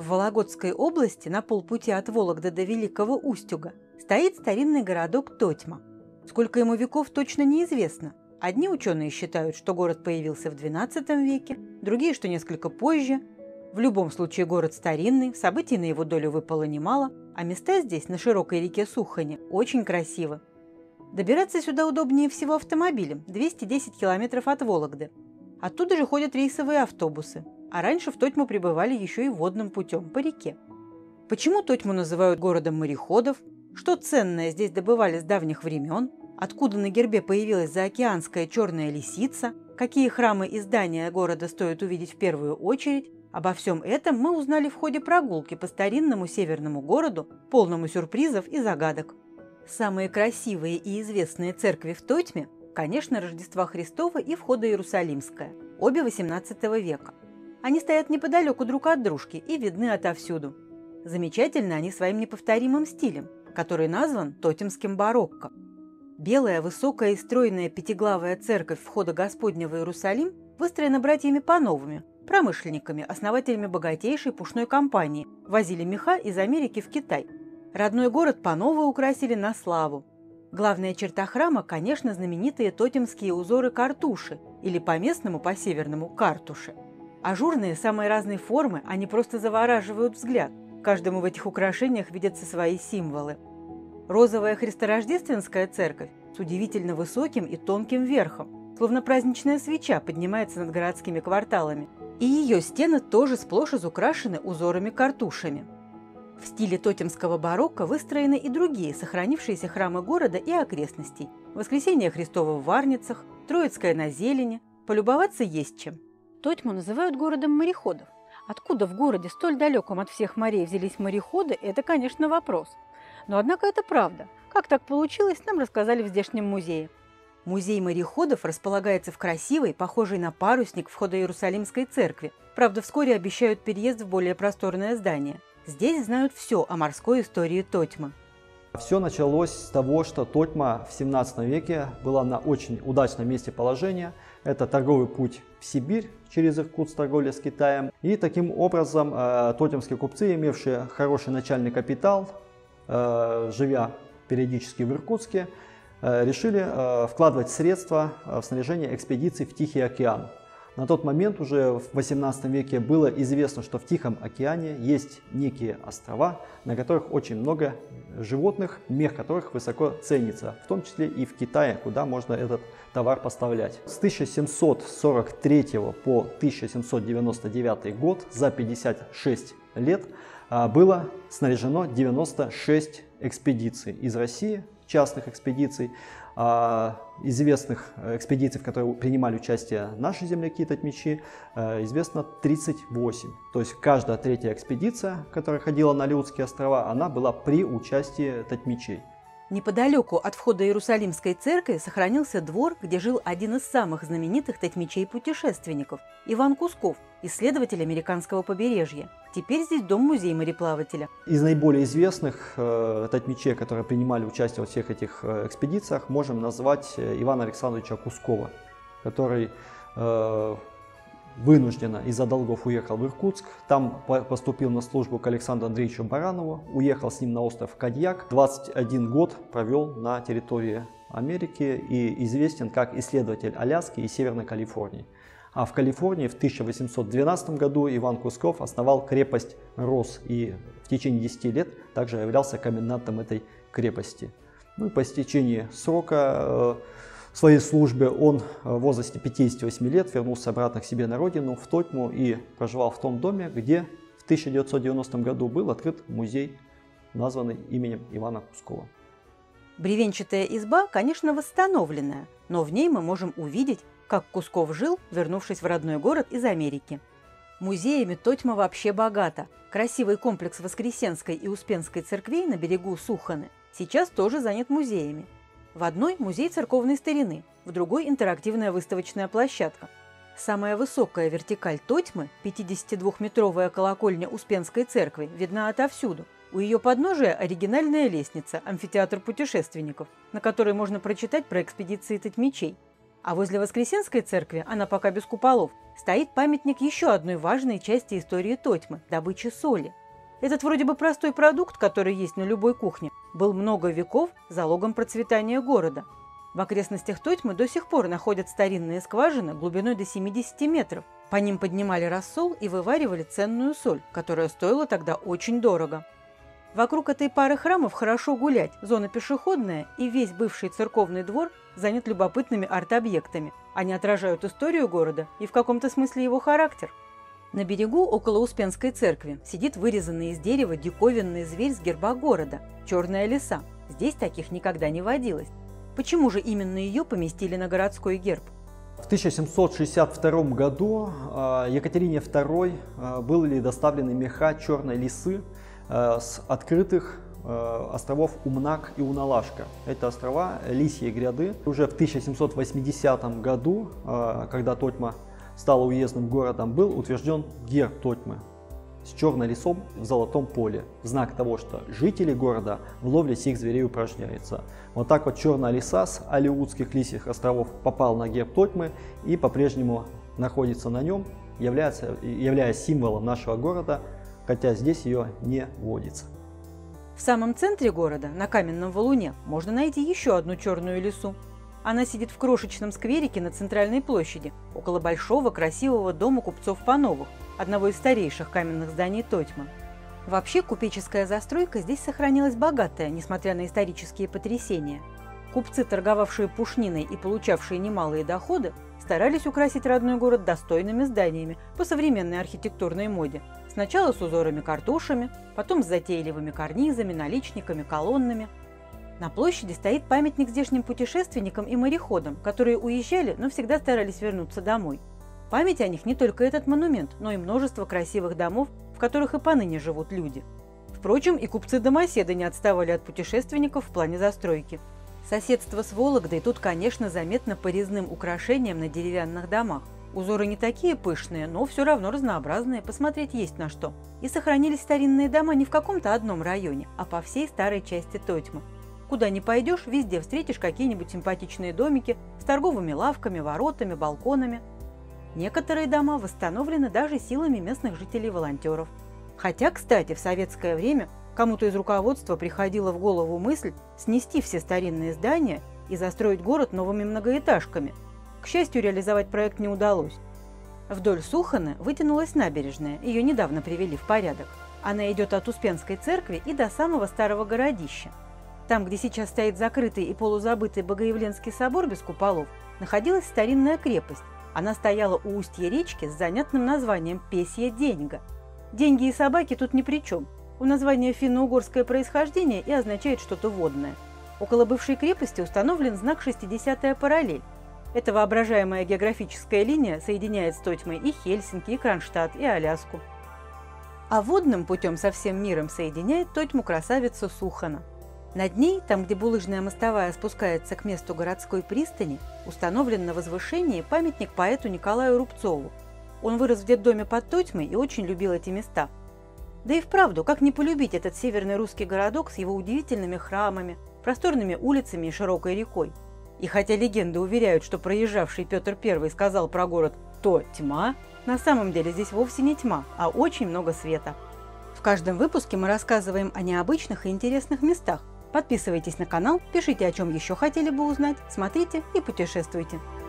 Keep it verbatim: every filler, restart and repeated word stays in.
В Вологодской области, на полпути от Вологды до Великого Устюга, стоит старинный городок Тотьма. Сколько ему веков, точно неизвестно. Одни ученые считают, что город появился в двенадцатом веке, другие, что несколько позже. В любом случае город старинный, событий на его долю выпало немало, а места здесь, на широкой реке Сухани, очень красивы. Добираться сюда удобнее всего автомобилем, двести десять километров от Вологды. Оттуда же ходят рейсовые автобусы, а раньше в Тотьму прибывали еще и водным путем, по реке. Почему Тотьму называют городом мореходов? Что ценное здесь добывали с давних времен? Откуда на гербе появилась заокеанская черная лисица? Какие храмы и здания города стоит увидеть в первую очередь? Обо всем этом мы узнали в ходе прогулки по старинному северному городу, полному сюрпризов и загадок. Самые красивые и известные церкви в Тотьме, конечно, Рождества Христова и Входа Иерусалимская, обе восемнадцатого века. Они стоят неподалеку друг от дружки и видны отовсюду. Замечательны они своим неповторимым стилем, который назван тотемским барокко. Белая, высокая и стройная пятиглавая церковь Входа Господня в Иерусалим выстроена братьями Пановыми, промышленниками, основателями богатейшей пушной компании, возили меха из Америки в Китай. Родной город Пановы украсили на славу. Главная черта храма, конечно, знаменитые тотемские узоры картуши, или по-местному, по-северному, картуши. Ажурные, самой разной формы, они просто завораживают взгляд. Каждому в этих украшениях видятся свои символы. Розовая христорождественская церковь с удивительно высоким и тонким верхом, словно праздничная свеча, поднимается над городскими кварталами. И ее стены тоже сплошь изукрашены узорами-картушами. В стиле тотемского барокко выстроены и другие сохранившиеся храмы города и окрестностей. Воскресение Христово в Варницах, Троицкое на Зелени. Полюбоваться есть чем. Тотьму называют городом мореходов. Откуда в городе, столь далеком от всех морей, взялись мореходы, это, конечно, вопрос. Но, однако, это правда. Как так получилось, нам рассказали в здешнем музее. Музей мореходов располагается в красивой, похожей на парусник входа Иерусалимской церкви. Правда, вскоре обещают переезд в более просторное здание. Здесь знают все о морской истории Тотьмы. Все началось с того, что Тотьма в семнадцатом веке была на очень удачном месте положения. Это торговый путь в Сибирь через Иркутск, торговля с Китаем. И таким образом э, тотемские купцы, имевшие хороший начальный капитал, э, живя периодически в Иркутске, э, решили э, вкладывать средства в снаряжение экспедиций в Тихий океан. На тот момент уже в восемнадцатом веке было известно, что в Тихом океане есть некие острова, на которых очень много животных, мех которых высоко ценится, в том числе и в Китае, куда можно этот товар поставлять. С тысяча семьсот сорок третьего по тысяча семьсот девяносто девятый год, за пятьдесят шесть лет, было снаряжено девяносто шесть экспедиций из России, частных экспедиций. Известных экспедиций, в которых принимали участие наши земляки-тотьмичи, известно тридцать восемь. То есть каждая третья экспедиция, которая ходила на Алеутские острова, она была при участии тотьмичей. Неподалеку от входа Иерусалимской церкви сохранился двор, где жил один из самых знаменитых тотьмичей-путешественников – Иван Кусков, исследователь американского побережья. Теперь здесь дом-музей мореплавателя. Из наиболее известных э, тотьмичей, которые принимали участие во всех этих э, экспедициях, можем назвать Ивана Александровича Кускова, который э, вынужденно из-за долгов уехал в Иркутск, там поступил на службу к Александру Андреевичу Баранову, уехал с ним на остров Кадьяк, двадцать один год провел на территории Америки и известен как исследователь Аляски и Северной Калифорнии. А в Калифорнии в тысяча восемьсот двенадцатом году Иван Кусков основал крепость Рос и в течение десяти лет также являлся комендантом этой крепости. Ну и по истечении срока в своей службе он в возрасте пятидесяти восьми лет вернулся обратно к себе на родину, в Тотьму, и проживал в том доме, где в тысяча девятьсот девяностом году был открыт музей, названный именем Ивана Кускова. Бревенчатая изба, конечно, восстановленная, но в ней мы можем увидеть, как Кусков жил, вернувшись в родной город из Америки. Музеями Тотьма вообще богата. Красивый комплекс Воскресенской и Успенской церквей на берегу Суханы сейчас тоже занят музеями. В одной – музей церковной старины, в другой – интерактивная выставочная площадка. Самая высокая вертикаль Тотьмы, пятидесятидвухметровая колокольня Успенской церкви, видна отовсюду. У ее подножия оригинальная лестница, амфитеатр путешественников, на которой можно прочитать про экспедиции тотьмичей. А возле Воскресенской церкви, она пока без куполов, стоит памятник еще одной важной части истории Тотьмы – добычи соли. Этот вроде бы простой продукт, который есть на любой кухне, был много веков залогом процветания города. В окрестностях Тотьмы до сих пор находят старинные скважины глубиной до семидесяти метров. По ним поднимали рассол и вываривали ценную соль, которая стоила тогда очень дорого. Вокруг этой пары храмов хорошо гулять, зона пешеходная, и весь бывший церковный двор занят любопытными арт-объектами. Они отражают историю города и в каком-то смысле его характер. На берегу около Успенской церкви сидит вырезанный из дерева диковинный зверь с герба города – черная лиса. Здесь таких никогда не водилось. Почему же именно ее поместили на городской герб? В тысяча семьсот шестьдесят втором году Екатерине второй были доставлены меха черной лисы с открытых островов Умнак и Уналашка. Это острова Лисьей гряды. Уже в тысяча семьсот восьмидесятом году, когда Тотьма стала уездным городом, был утвержден герб Тотьмы с черной лисом в золотом поле, в знак того, что жители города в ловле сих зверей упражняются. Вот так вот черная лиса с Алеутских лисьих островов попал на герб Тотьмы и по-прежнему находится на нем, является, являясь символом нашего города, хотя здесь ее не водится. В самом центре города, на каменном валуне, можно найти еще одну черную лису. Она сидит в крошечном скверике на центральной площади, около большого красивого дома купцов Пановых, одного из старейших каменных зданий Тотьмы. Вообще купеческая застройка здесь сохранилась богатая, несмотря на исторические потрясения. Купцы, торговавшие пушниной и получавшие немалые доходы, старались украсить родной город достойными зданиями по современной архитектурной моде. Сначала с узорами-картушами, потом с затейливыми карнизами, наличниками, колоннами. На площади стоит памятник здешним путешественникам и мореходам, которые уезжали, но всегда старались вернуться домой. Память о них не только этот монумент, но и множество красивых домов, в которых и поныне живут люди. Впрочем, и купцы-домоседы не отставали от путешественников в плане застройки. Соседство с Вологдой тут, конечно, заметно по резным украшениям на деревянных домах. Узоры не такие пышные, но все равно разнообразные, посмотреть есть на что. И сохранились старинные дома не в каком-то одном районе, а по всей старой части Тотьмы. Куда ни пойдешь, везде встретишь какие-нибудь симпатичные домики с торговыми лавками, воротами, балконами. Некоторые дома восстановлены даже силами местных жителей-волонтеров. Хотя, кстати, в советское время кому-то из руководства приходила в голову мысль снести все старинные здания и застроить город новыми многоэтажками. К счастью, реализовать проект не удалось. Вдоль Суханы вытянулась набережная, ее недавно привели в порядок. Она идет от Успенской церкви и до самого старого городища. Там, где сейчас стоит закрытый и полузабытый Богоявленский собор без куполов, находилась старинная крепость. Она стояла у устья речки с занятным названием Песья Деньга. Деньги и собаки тут ни при чем. У названия финно-угорское происхождение и означает что-то водное. Около бывшей крепости установлен знак шестидесятая параллель. Эта воображаемая географическая линия соединяет с Тотьмой и Хельсинки, и Кронштадт, и Аляску. А водным путем со всем миром соединяет Тотьму красавица Сухана. Над ней, там, где булыжная мостовая спускается к месту городской пристани, установлен на возвышении памятник поэту Николаю Рубцову. Он вырос в детдоме под Тотьмой и очень любил эти места. Да и вправду, как не полюбить этот северный русский городок с его удивительными храмами, просторными улицами и широкой рекой? И хотя легенды уверяют, что проезжавший Петр Первый сказал про город «то тьма», на самом деле здесь вовсе не тьма, а очень много света. В каждом выпуске мы рассказываем о необычных и интересных местах. Подписывайтесь на канал, пишите, о чем еще хотели бы узнать, смотрите и путешествуйте.